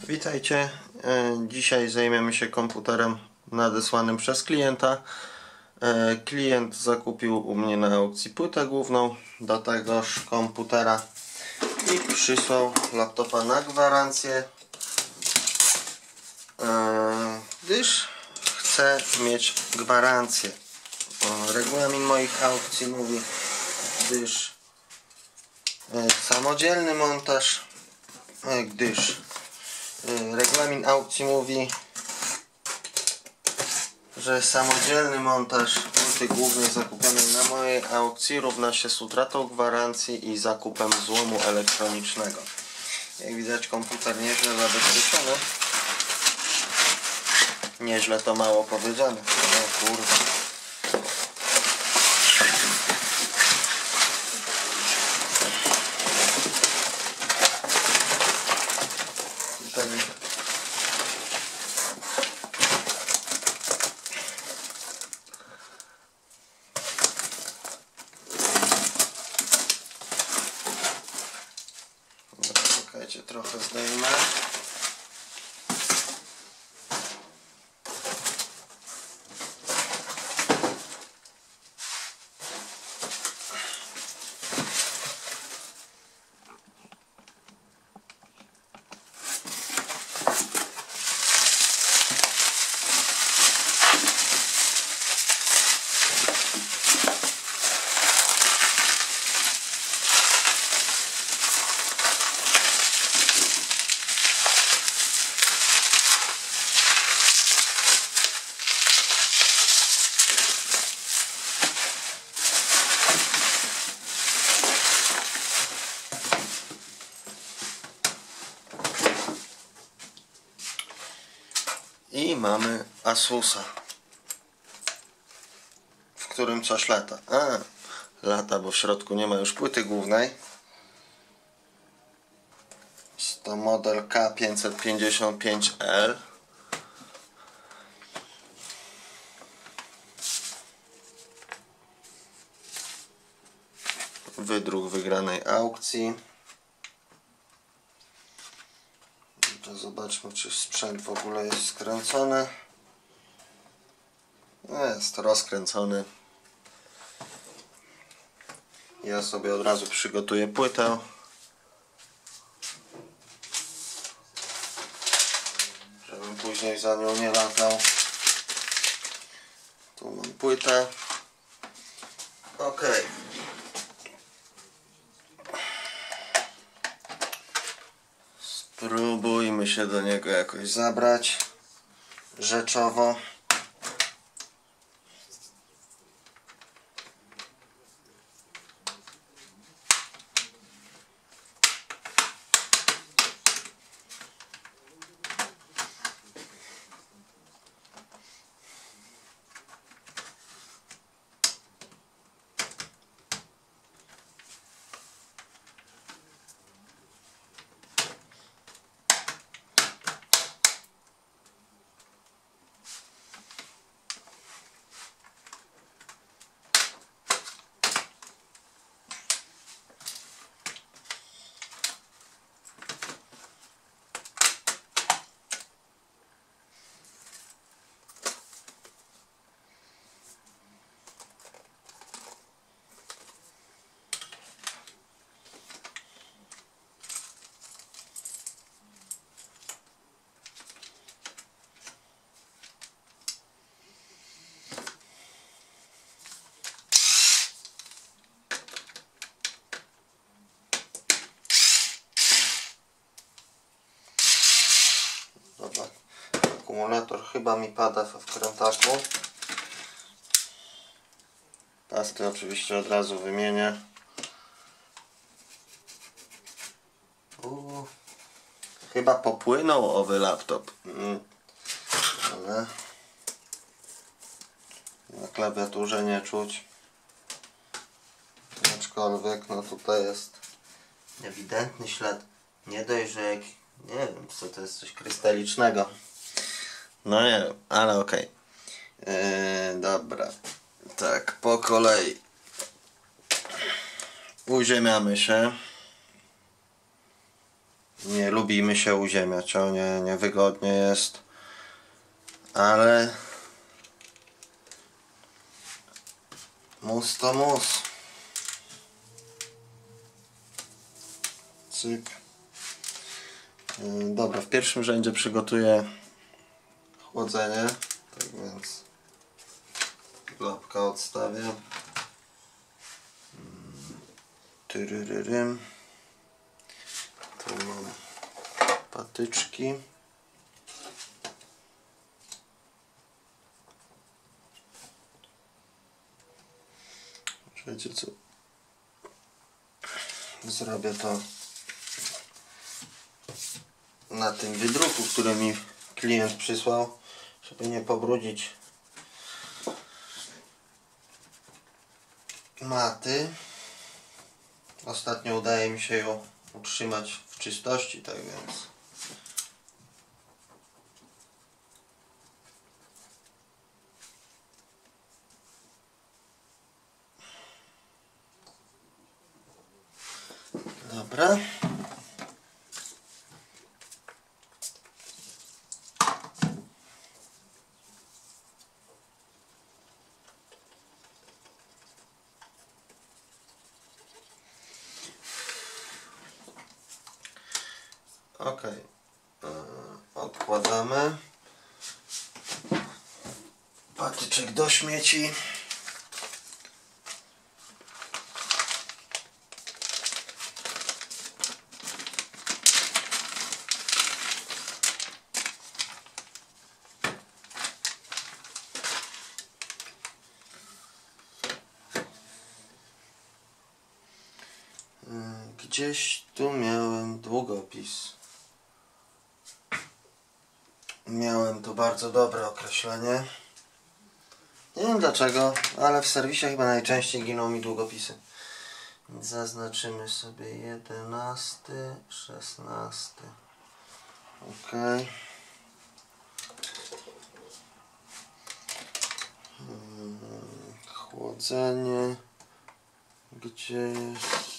Witajcie. Dzisiaj zajmiemy się komputerem nadesłanym przez klienta. Klient zakupił u mnie na aukcji płytę główną do tegoż komputera i przysłał laptopa na gwarancję, gdyż chce mieć gwarancję. Regulamin moich aukcji mówi, gdyż samodzielny montaż, regulamin aukcji mówi, że samodzielny montaż płyty głównej zakupionej na mojej aukcji równa się z utratą gwarancji i zakupem złomu elektronicznego. Jak widać, komputer nieźle zabezpieczony. Nieźle to mało powiedziane. O kurde. Czekajcie, trochę zdejmę. I mamy Asusa, w którym coś lata. Lata, bo w środku nie ma już płyty głównej. Jest to model K555L. Wydruk wygranej aukcji. To zobaczmy, czy sprzęt w ogóle jest skręcony. Jest rozkręcony. Ja sobie od razu przygotuję płytę. Żebym później za nią nie latał. Tu mam płytę. Ok. Spróbujmy się do niego jakoś zabrać rzeczowo. Dobra. Akumulator chyba mi pada w wkrętaku. Pasty oczywiście od razu wymienię. Chyba popłynął owy laptop. Ale na klawiaturze nie czuć. Aczkolwiek no tutaj jest ewidentny ślad. Nie dość, że nie wiem, co to jest, coś krystalicznego. No nie wiem, ale okej. Dobra. Tak, po kolei. Uziemiamy się. Nie lubimy się uziemiać, niewygodnie jest, ale mus to mus. Cyk. Dobra, w pierwszym rzędzie przygotuję chłodzenie, tak więc klapka odstawię. Tyryryrym. Tu mam patyczki. Wiecie co? Zrobię to na tym wydruku, który mi klient przysłał, żeby nie pobrudzić maty. Ostatnio udaje mi się ją utrzymać w czystości, tak więc dobra. Ok, odkładamy patyczek do śmieci. Gdzieś tu miałem długopis. Miałem tu bardzo dobre określenie. Nie wiem dlaczego, ale w serwisie chyba najczęściej giną mi długopisy. Więc zaznaczymy sobie 11, 16. Ok. Chłodzenie. Gdzie jest?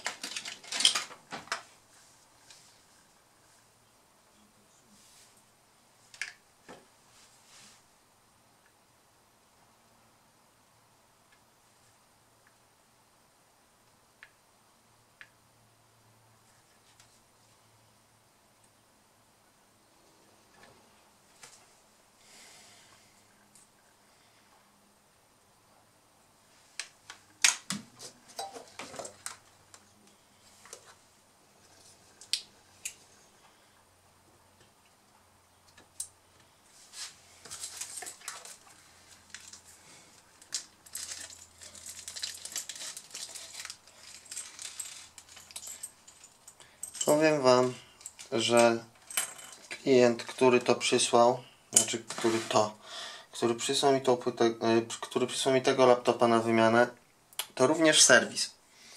Powiem wam, że klient, który to przysłał, znaczy który przysłał mi tą płytę, który przysłał mi tego laptopa na wymianę, to również serwis.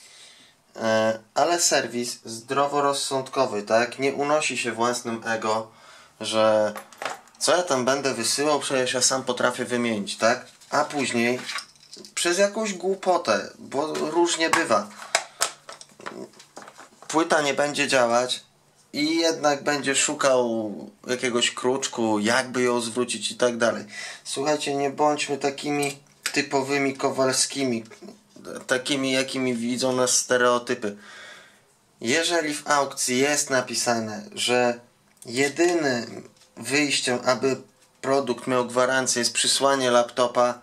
Ale serwis zdroworozsądkowy, tak? Nie unosi się własnym ego, że co ja tam będę wysyłał, przecież ja sam potrafię wymienić, tak? A później przez jakąś głupotę, bo różnie bywa, płyta nie będzie działać i jednak będzie szukał jakiegoś kruczku, jakby ją zwrócić i tak dalej. Słuchajcie, nie bądźmy takimi typowymi Kowalskimi, takimi jakimi widzą nas stereotypy. Jeżeli w aukcji jest napisane, że jedynym wyjściem, aby produkt miał gwarancję, jest przysłanie laptopa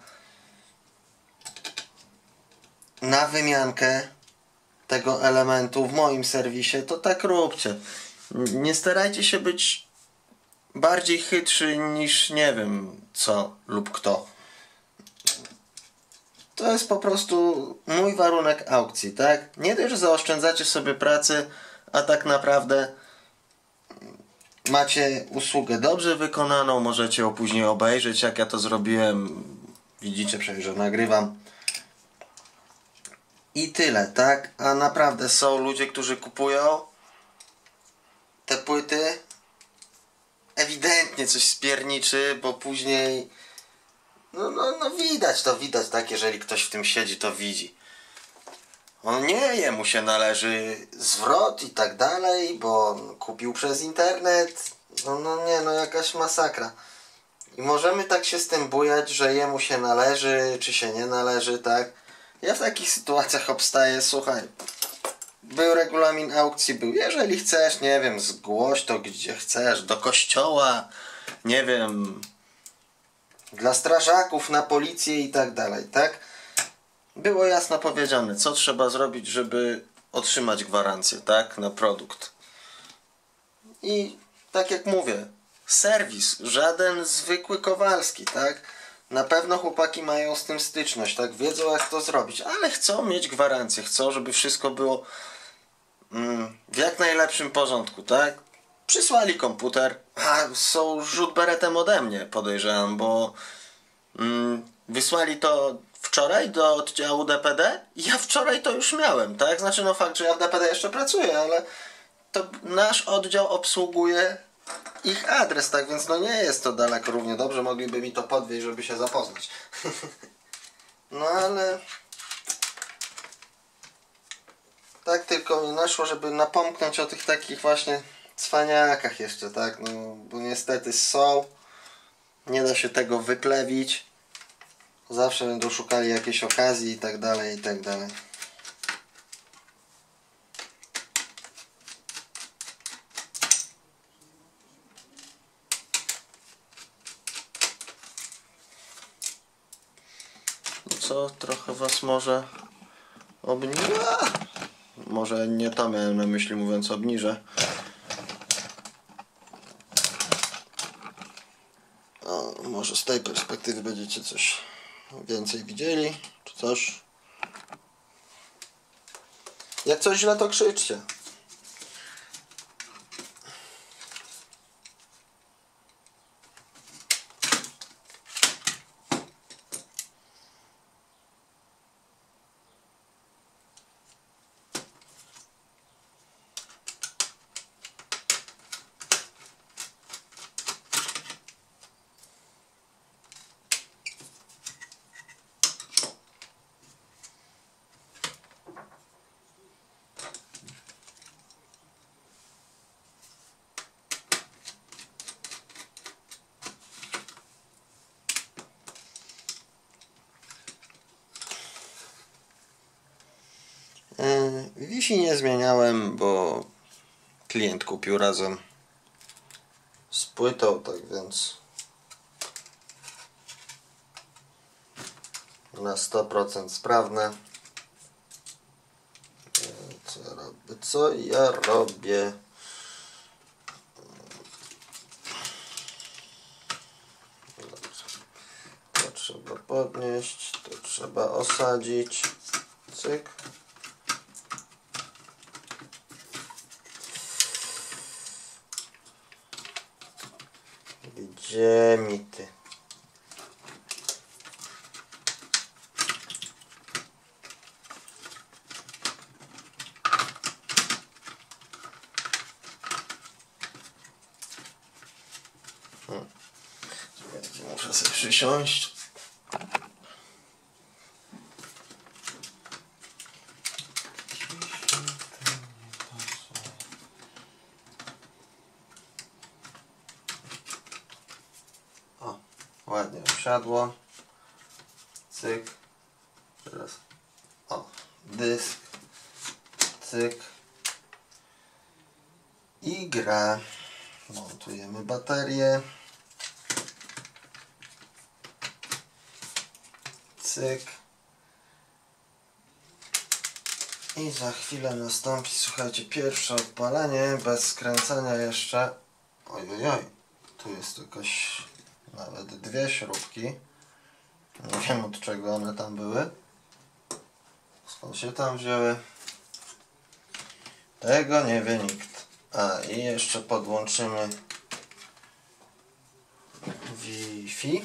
na wymiankę tego elementu w moim serwisie, to tak róbcie. Nie starajcie się być bardziej chytrzy niż nie wiem co lub kto. To jest po prostu mój warunek aukcji, tak? Nie dość, że zaoszczędzacie sobie pracy, a tak naprawdę macie usługę dobrze wykonaną, możecie ją później obejrzeć, jak ja to zrobiłem. Widzicie przecież, że nagrywam. I tyle, tak? A naprawdę są ludzie, którzy kupują te płyty, ewidentnie coś spierniczy, bo później no widać, tak? Jeżeli ktoś w tym siedzi, to widzi. On nie, jemu się należy zwrot i tak dalej, bo on kupił przez internet. No nie, no jakaś masakra. I możemy tak się z tym bujać, że jemu się należy, czy się nie należy, tak? Ja w takich sytuacjach obstaję, słuchaj, był regulamin aukcji, był, jeżeli chcesz, nie wiem, zgłoś to gdzie chcesz, do kościoła, nie wiem, dla strażaków, na policję i tak dalej, tak? Było jasno powiedziane, co trzeba zrobić, żeby otrzymać gwarancję, tak, na produkt. I tak jak mówię, serwis, żaden zwykły Kowalski, tak? Na pewno chłopaki mają z tym styczność, tak? Wiedzą jak to zrobić, ale chcą mieć gwarancję, chcą, żeby wszystko było w jak najlepszym porządku, tak? Przysłali komputer, a są rzut beretem ode mnie, podejrzewam, bo wysłali to wczoraj do oddziału DPD i ja wczoraj to już miałem, tak? Znaczy no fakt, że ja w DPD jeszcze pracuję, ale to nasz oddział obsługuje ich adres, tak? Więc no nie jest to daleko, równie dobrze mogliby mi to podwieźć, żeby się zapoznać. No ale tak tylko mi naszło, żeby napomknąć o tych takich właśnie cwaniakach jeszcze, tak? No bo niestety są, nie da się tego wyplewić. Zawsze będą szukali jakiejś okazji i tak dalej, i tak dalej. No co, trochę was może obniża? Może nie to miałem na myśli, mówiąc obniżę. O, może z tej perspektywy będziecie coś więcej widzieli, czy coś. Jak coś źle, to krzyczcie. Wi-Fi nie zmieniałem, bo klient kupił razem z płytą, tak więc na 100% sprawne. Co ja robię? Co ja robię? Dobrze. To trzeba podnieść, to trzeba osadzić. Cyk. Gdzie mi ty? Słuchajcie, muszę sobie przysiąść. O, ładnie usiadło. Cyk. Teraz o, dysk. Cyk. I gra. Montujemy baterię. Cyk. I za chwilę nastąpi, słuchajcie, pierwsze odpalenie, bez skręcania jeszcze. Ojojoj, tu jest jakaś, nawet dwie śrubki. Nie wiem od czego one tam były. Skąd się tam wzięły? Tego nie wie nikt. A i jeszcze podłączymy Wi-Fi.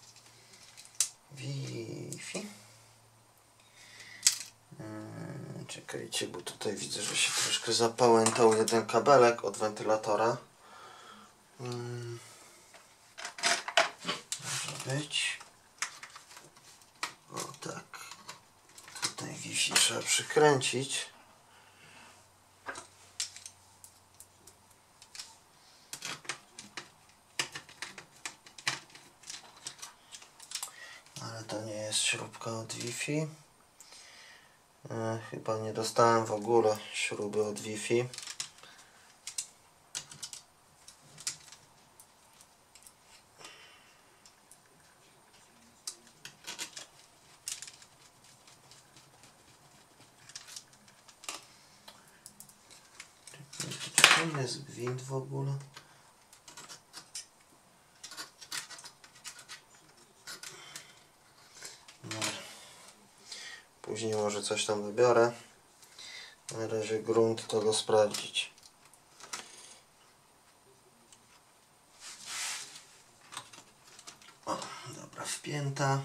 Wi-Fi. Czekajcie, bo tutaj widzę, że się troszkę zapałętał jeden kabelek od wentylatora. Może być. O tak. Tutaj Wi-Fi trzeba przykręcić. Ale to nie jest śrubka od Wi-Fi. Chyba nie dostałem w ogóle śruby od Wi-Fi. Czy to jest gwint w ogóle? Później może coś tam wybiorę. Na razie grunt to go sprawdzić. O, dobra, wpięta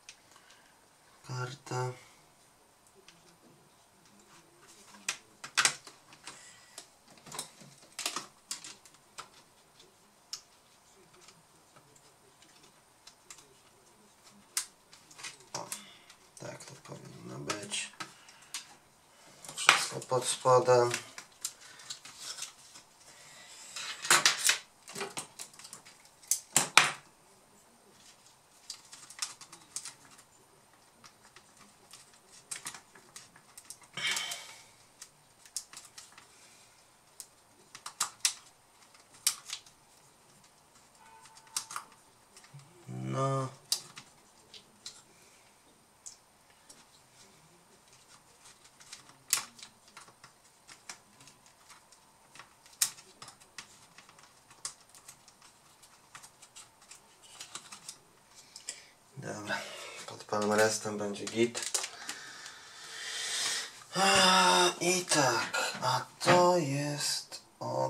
karta. O, tak to powinno być. Wszystko pod spodem. No. Dobra, pod palmrestem będzie git. I tak, a to jest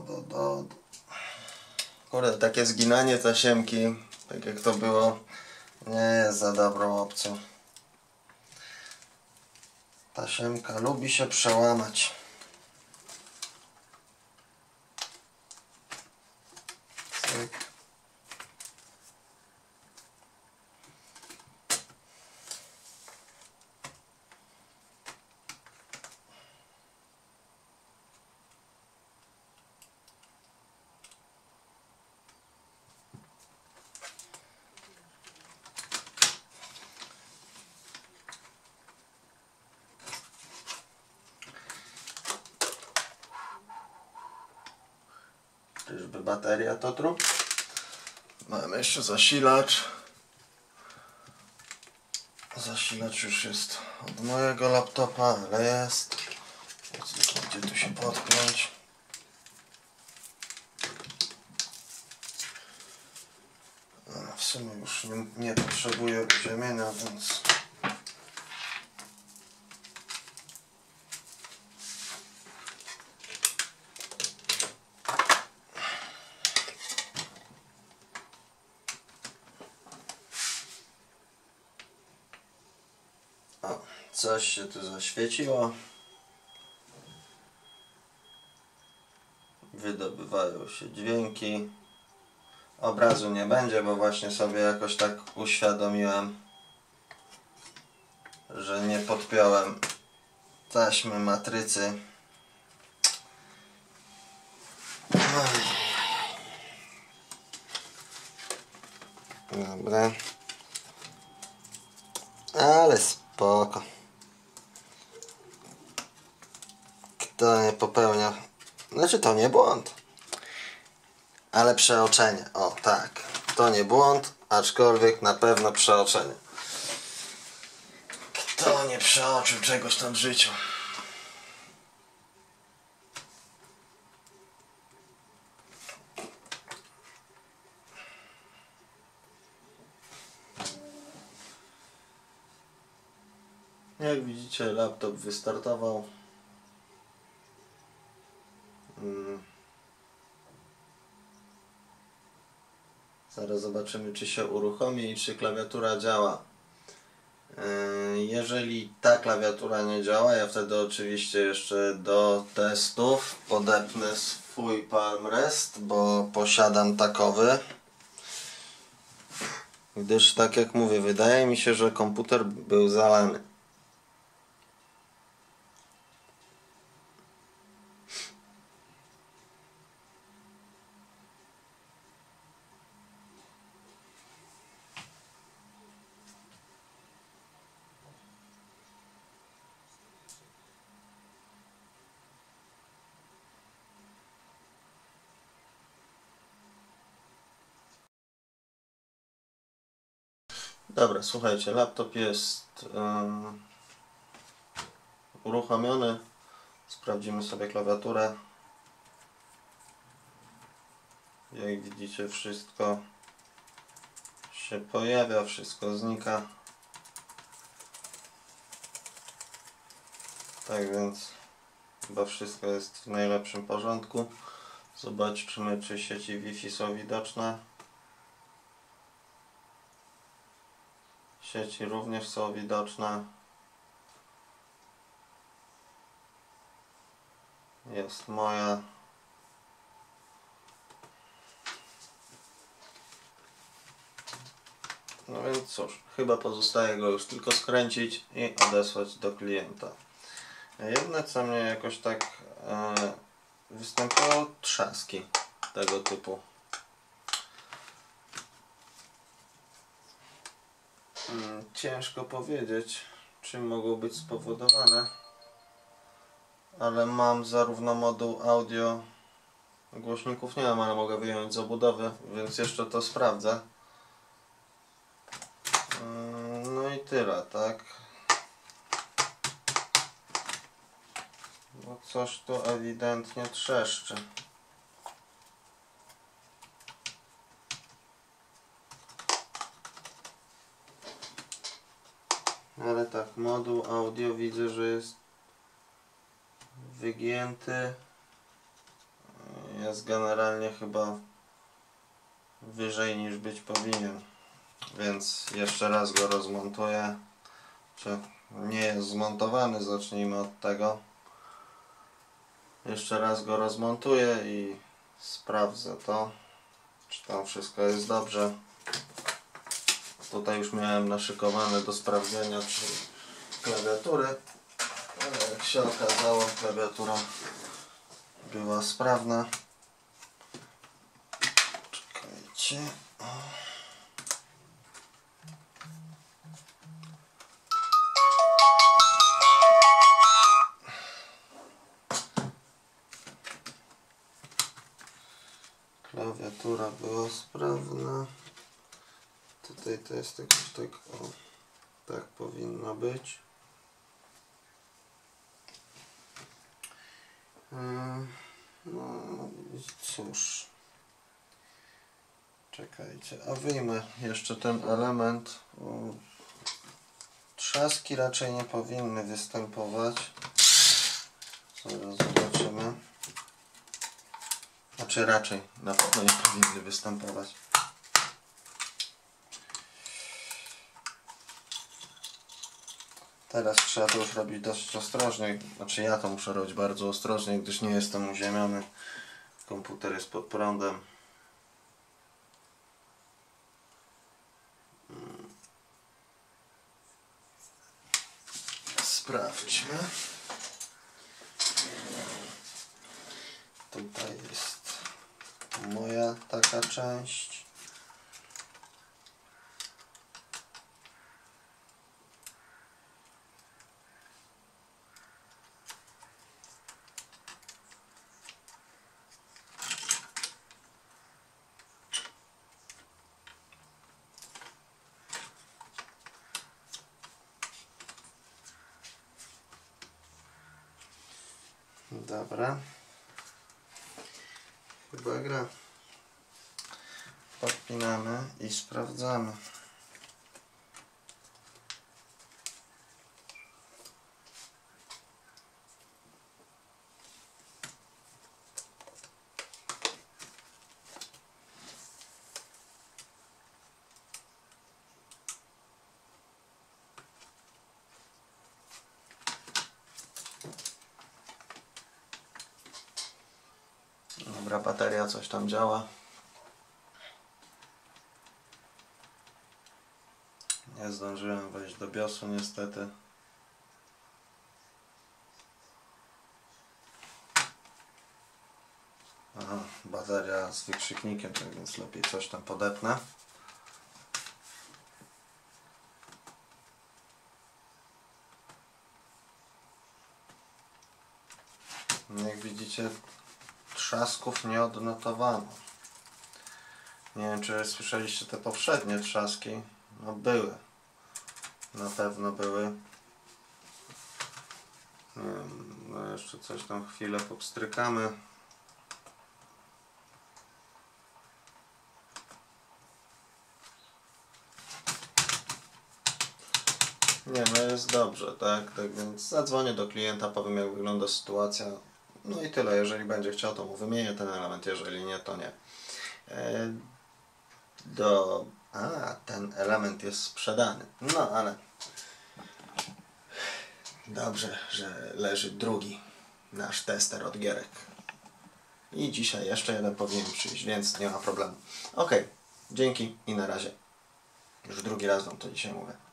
kurde, takie zginanie tasiemki, tak jak to było, nie jest za dobrą opcją. Tasiemka lubi się przełamać. Cyk. Czyżby bateria to trup? Mamy jeszcze zasilacz. Zasilacz już jest od mojego laptopa, ale jest. Gdzie tu się podpiąć? W sumie już nie potrzebuję uziemienia, więc... O, coś się tu zaświeciło. Wydobywają się dźwięki. Obrazu nie będzie, bo właśnie sobie jakoś tak uświadomiłem, że nie podpiąłem taśmy matrycy. Dobra. Ale spoko. Kto nie popełnia... Znaczy to nie błąd. Ale przeoczenie. O tak. To nie błąd, aczkolwiek na pewno przeoczenie. Kto nie przeoczył czegoś tam w życiu? Jak widzicie, laptop wystartował. Zaraz zobaczymy, czy się uruchomi i czy klawiatura działa. Jeżeli ta klawiatura nie działa, ja wtedy oczywiście jeszcze do testów podepnę swój Palm Rest, bo posiadam takowy. Gdyż, tak jak mówię, wydaje mi się, że komputer był zalany. Dobra, słuchajcie, laptop jest uruchomiony. Sprawdzimy sobie klawiaturę. Jak widzicie, wszystko się pojawia, wszystko znika. Tak więc chyba wszystko jest w najlepszym porządku. Zobaczmy, czy sieci Wi-Fi są widoczne. Sieci również są widoczne. Jest moja. No więc cóż, chyba pozostaje go już tylko skręcić i odesłać do klienta. Jedne co mnie jakoś tak występowały trzaski tego typu. Ciężko powiedzieć, czym mogą być spowodowane, ale mam zarówno moduł audio, głośników nie mam, ale mogę wyjąć z obudowy, więc jeszcze to sprawdzę. No i tyle, tak? Bo coś tu ewidentnie trzeszczy. Ale tak, moduł audio widzę, że jest wygięty. Jest generalnie chyba wyżej niż być powinien. Więc jeszcze raz go rozmontuję. Czy nie jest zmontowany? Zacznijmy od tego. Jeszcze raz go rozmontuję i sprawdzę to, czy tam wszystko jest dobrze. Tutaj już miałem naszykowane do sprawdzenia, czy klawiatury, ale jak się okazało, klawiatura była sprawna. Czekajcie. Klawiatura była sprawna. Tutaj to jest jakoś tak, o, tak powinno być. No cóż. Czekajcie, a wyjmę jeszcze ten element. Trzaski raczej nie powinny występować. Zaraz zobaczymy. Znaczy raczej, na pewno nie powinny występować. Teraz trzeba to już robić dość ostrożnie. Znaczy ja to muszę robić bardzo ostrożnie, gdyż nie jestem uziemiony. Komputer jest pod prądem. Sprawdźmy. Tutaj jest moja taka część. Dobra. Chyba gra. Podpinamy i sprawdzamy. Dobra, bateria coś tam działa. Nie zdążyłem wejść do BIOSu niestety. Aha, bateria z wykrzyknikiem, tak więc lepiej coś tam podepnę. Jak widzicie, trzasków nie odnotowano. Nie wiem, czy słyszeliście te poprzednie trzaski. No były. Na pewno były. Nie wiem, no jeszcze coś tam chwilę popstrykamy. Nie, no jest dobrze, tak? Tak więc zadzwonię do klienta, powiem, jak wygląda sytuacja. No i tyle. Jeżeli będzie chciał, to mu wymienię ten element, jeżeli nie, to nie. Ten element jest sprzedany. No ale dobrze, że leży drugi nasz tester od gierek. I dzisiaj jeszcze jeden powinien przyjść, więc nie ma problemu. Ok, dzięki i na razie. Już drugi raz wam to dzisiaj mówię.